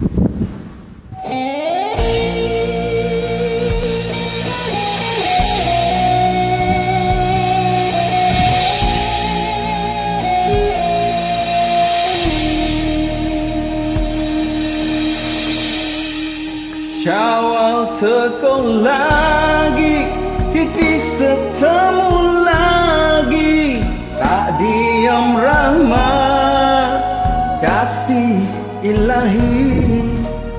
Syawal tekong lagi, kita setemu lagi. Tak diam rahmat kasih ilahi,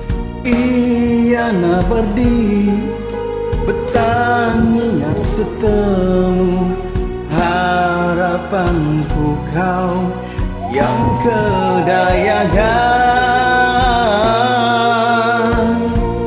iana berdi bertani yang setemu. Harapanku kau yang kedayangan.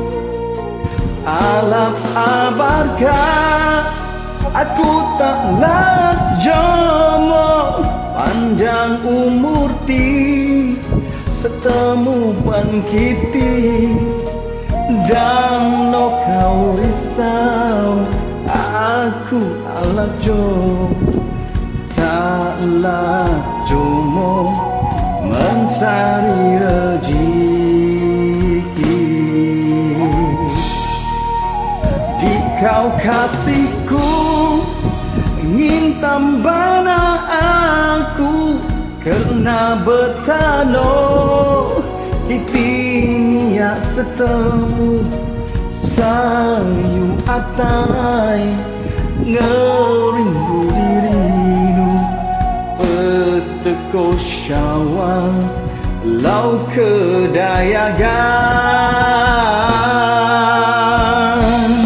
Alap abarkah aku tak nak jomo, panjang umur ti setemu bangkiti. Dan no kau risau aku alap jomo, taklah jomo mencari rezeki. Kau kasihku ingin tambana aku, kerana bertano kiti ya setemu. Sayu atai ngerindu dirimu, peteko Syawal lau kedayangan.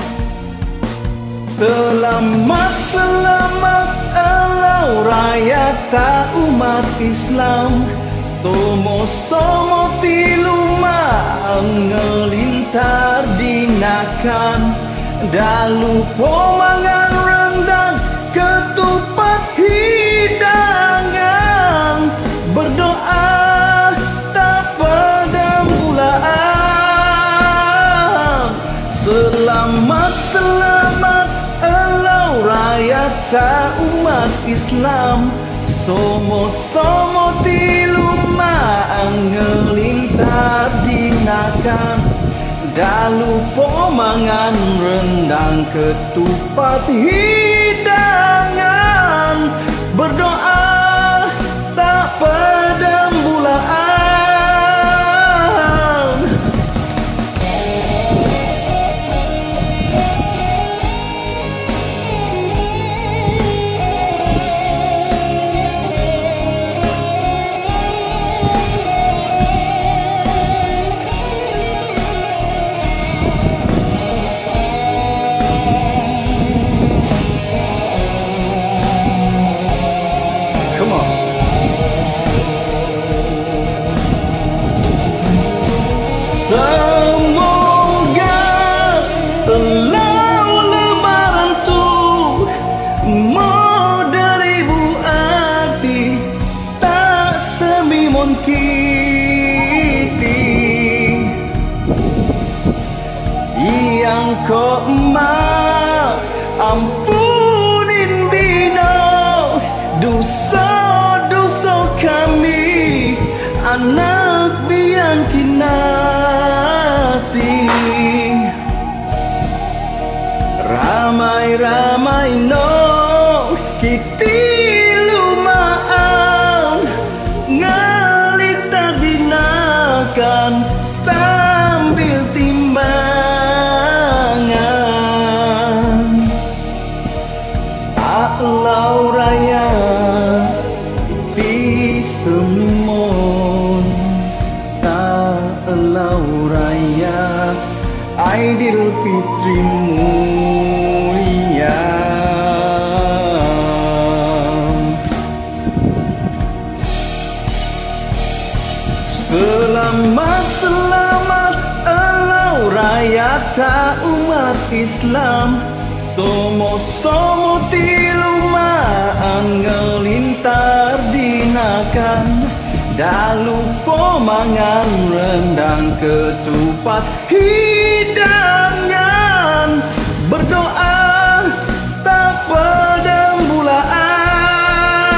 Selamat, selamat Elau Raya ta umat Islam. Somo-somo tiluma ngelintar dinakan. Dalu pomangan rendang ketupat hidangan. Berdoa tak pada mulaan. Selamat, selamat Elau Raya ta umat Islam. Somo-somo tiluma ngelintar dinakan. Dalu pomangan rendang ketupat hidangan. Berdoa tak pada mulaan. Semoga Elau lebaran tu mau deribu arti, tak semimon kiti. Yang kau emak ampunin bina dosa-dosa kami, anak biang kinasi. Ramai-ramai no kiti lumaan, ngelita dinakan sambil timbangan. Elau Raya di semon, tak Elau Raya Aidilfitri mulia. Selamat, selamat Elau Raya ta umat Islam. Somo-somo tilumaan ngelintar dinakan. Dalu pomangan rendang ketupat hidangan. Berdoa tak pada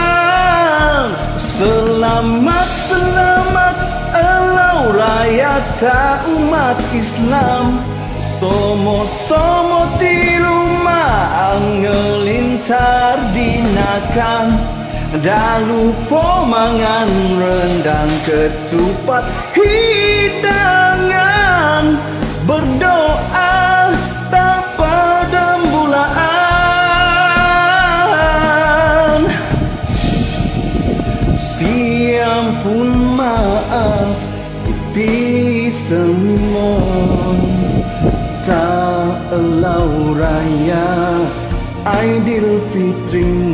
mulaan. Selamat, selamat Elau Raya ta umat Islam, somo-somo di rumah ngelintar dinakan. Dah lupa mangan rendang ketupat hidangan, berdoa tak pada bulaan. Siampun maaf di semua, tak elau raya Aidilfitri